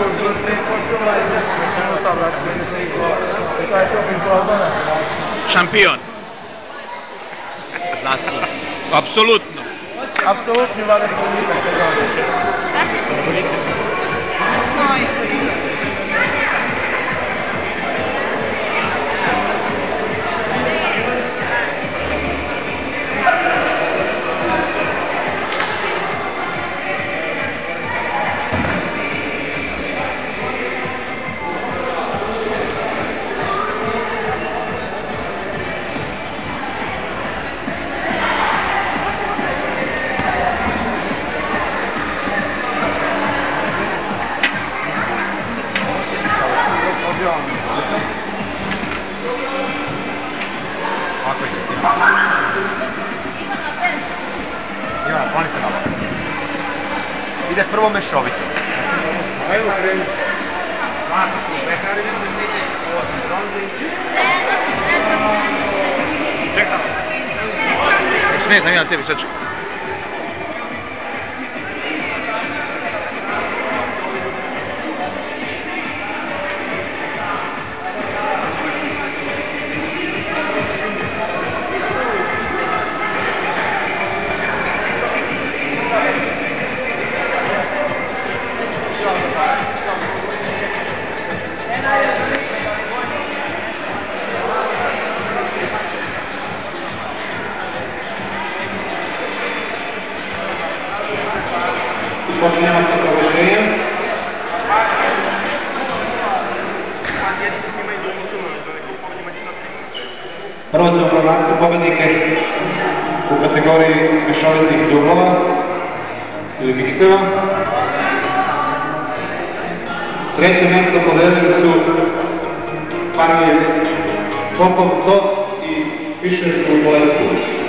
Šampion. Zaslužno. Apsolutno. Apsolutni vladar publika. Ivana, sloni se na ovo. Ide prvo mešovito. Ajmo krenu. Svako su, pekari misli stinje. Ovo sam bronze i... Čekam. Ne znam ja tebi sad ću. Počinjemo sa proglašenjem. Prvo ćemo proglasiti pobednike u kategoriji mešovitih dublova ili mikseva. Treće mjesto podelili su parovi Popov Tot i Fischer u Bolesku.